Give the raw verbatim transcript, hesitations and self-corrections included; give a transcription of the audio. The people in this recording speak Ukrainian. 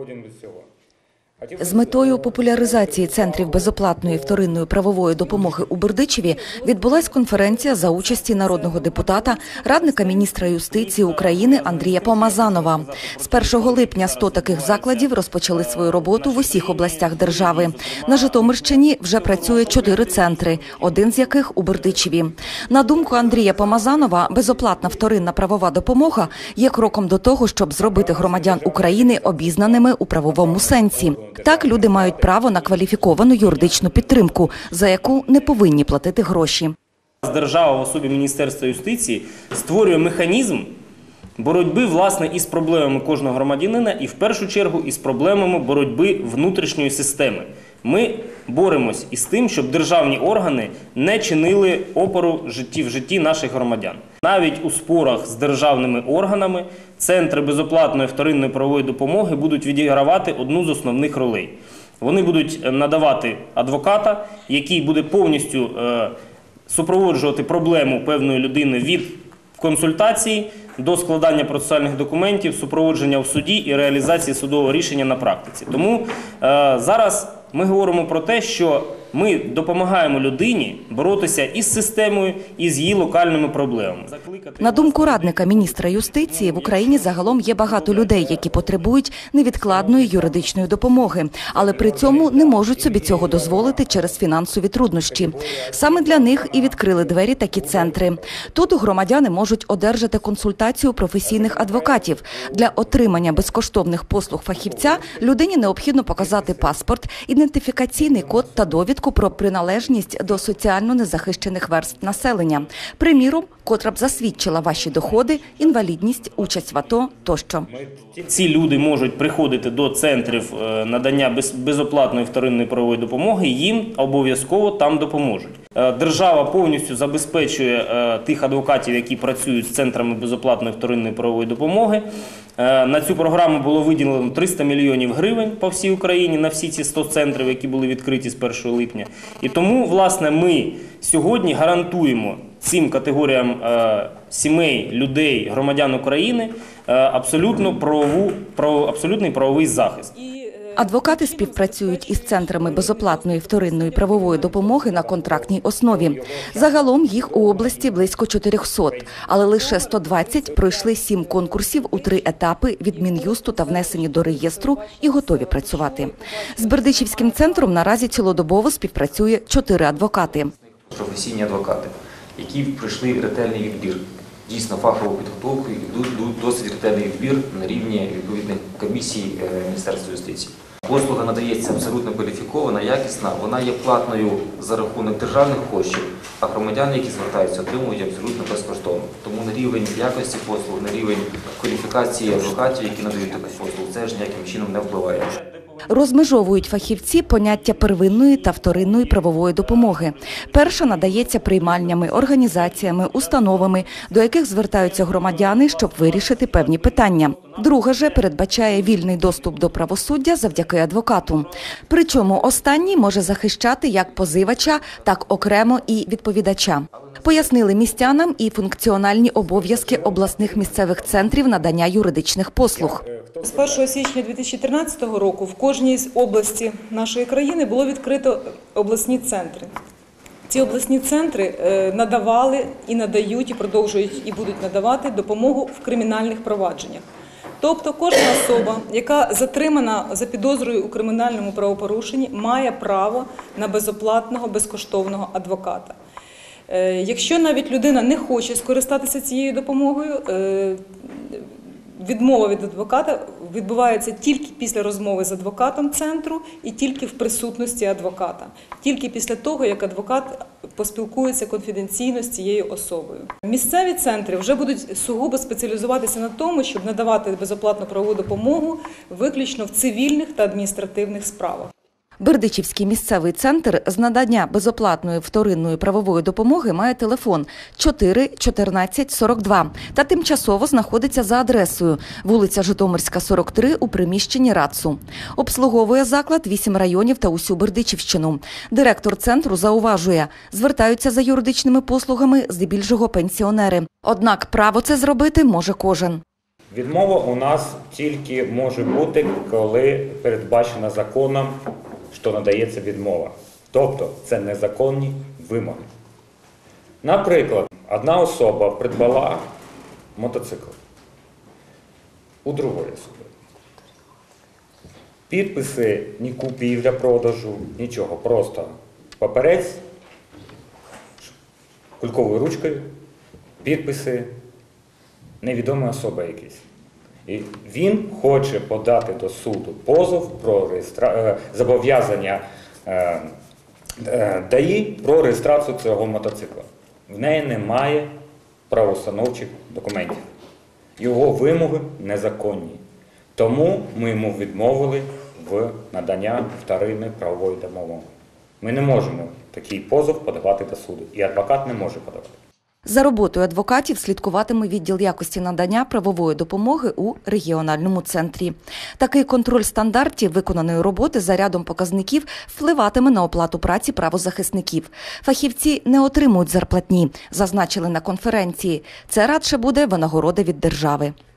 свободен від цього. З метою популяризації центрів безоплатної вторинної правової допомоги у Бердичеві відбулась конференція за участі народного депутата, радника міністра юстиції України Андрія Помазанова. З першого липня сто таких закладів розпочали свою роботу в усіх областях держави. На Житомирщині вже працює чотири центри, один з яких у Бердичеві. На думку Андрія Помазанова, безоплатна вторинна правова допомога є кроком до того, щоб зробити громадян України обізнаними у правовому сенсі. Так, люди мають право на кваліфіковану юридичну підтримку, за яку не повинні платити гроші. Держава в особі Міністерства юстиції створює механізм боротьби, власне, із проблемами кожного громадянина і, в першу чергу, із проблемами боротьби внутрішньої системи. Ми боремось із тим, щоб державні органи не чинили опору в житті, в житті наших громадян. Навіть у спорах з державними органами центри безоплатної вторинної правової допомоги будуть відігравати одну з основних ролей. Вони будуть надавати адвоката, який буде повністю е, супроводжувати проблему певної людини від консультації до складання процесуальних документів, супроводження в суді і реалізації судового рішення на практиці. Тому е, зараз ми говоримо про те, що ми допомагаємо людині боротися із системою, і з її локальними проблемами. На думку радника міністра юстиції, в Україні загалом є багато людей, які потребують невідкладної юридичної допомоги, але при цьому не можуть собі цього дозволити через фінансові труднощі. Саме для них і відкрили двері такі центри. Тут громадяни можуть одержати консультацію професійних адвокатів. Для отримання безкоштовних послуг фахівця людині необхідно показати паспорт, ідентифікаційний код та довідку про приналежність до соціально незахищених верств населення. Приміром, котра б засвідчила ваші доходи, інвалідність, участь в АТО тощо. Ці люди можуть приходити до центрів надання безоплатної вторинної правової допомоги, їм обов'язково там допоможуть. Держава повністю забезпечує тих адвокатів, які працюють з центрами безоплатної вторинної правової допомоги. На цю програму було виділено триста мільйонів гривень по всій Україні на всі ці сто центрів, які були відкриті з першого липня. І тому, власне, ми сьогодні гарантуємо цим категоріям е, сімей, людей, громадян України е, абсолютно правову, прав, абсолютний правовий захист. Адвокати співпрацюють із центрами безоплатної вторинної правової допомоги на контрактній основі. Загалом їх у області близько чотирьохсот, але лише сто двадцять пройшли сім конкурсів у три етапи від Мін'юсту та внесені до реєстру і готові працювати. З Бердичівським центром наразі цілодобово співпрацює чотири адвокати. Професійні адвокати, які пройшли ретельний відбір. Дійсно, фахову підготовку і досить ретельний відбір на рівні відповідних комісій Міністерства юстиції. Послуга надається абсолютно кваліфікована, якісна, вона є платною за рахунок державних коштів, а громадяни, які звертаються, отримують абсолютно безкоштовно. Тому на рівень якості послуг, на рівень кваліфікації адвокатів, які надають таку послугу, це ж ніяким чином не впливає. Розмежовують фахівці поняття первинної та вторинної правової допомоги. Перша надається приймальнями, організаціями, установами, до яких звертаються громадяни, щоб вирішити певні питання. Друга же передбачає вільний доступ до правосуддя завдяки адвокату. Причому останній може захищати як позивача, так окремо і відповідача. Пояснили містянам і функціональні обов'язки обласних місцевих центрів надання юридичних послуг. З першого січня дві тисячі тринадцятого року в кожній з області нашої країни було відкрито обласні центри. Ці обласні центри надавали і надають, і продовжують, і будуть надавати допомогу в кримінальних провадженнях. Тобто кожна особа, яка затримана за підозрою у кримінальному правопорушенні, має право на безоплатного, безкоштовного адвоката. Якщо навіть людина не хоче скористатися цією допомогою, відмова від адвоката відбувається тільки після розмови з адвокатом центру і тільки в присутності адвоката. Тільки після того, як адвокат поспілкується конфіденційно з цією особою. Місцеві центри вже будуть сугубо спеціалізуватися на тому, щоб надавати безоплатну правову допомогу виключно в цивільних та адміністративних справах. Бердичівський місцевий центр з надання безоплатної вторинної правової допомоги має телефон чотири чотирнадцять сорок два та тимчасово знаходиться за адресою вулиця Житомирська, сорок три у приміщенні РАЦУ. Обслуговує заклад вісім районів та усю Бердичівщину. Директор центру зауважує, звертаються за юридичними послугами здебільшого пенсіонери. Однак право це зробити може кожен. Відмова у нас тільки може бути, коли передбачена законом, що надається відмова. Тобто це незаконні вимоги. Наприклад, одна особа придбала мотоцикл у другої особи. Підписи ні купівля-продажу, нічого, просто папірець, кульковою ручкою, підписи, невідома особа якась. І він хоче подати до суду позов про реєстра... зобов'язання е... е... ДАІ про реєстрацію цього мотоцикла. В неї немає правоустановчих документів. Його вимоги незаконні. Тому ми йому відмовили в надання вторинної правової допомоги. Ми не можемо такий позов подавати до суду. І адвокат не може подавати. За роботою адвокатів слідкуватиме відділ якості надання правової допомоги у регіональному центрі. Такий контроль стандартів виконаної роботи за рядом показників впливатиме на оплату праці правозахисників. Фахівці не отримують зарплатні, зазначили на конференції. Це радше буде винагорода від держави.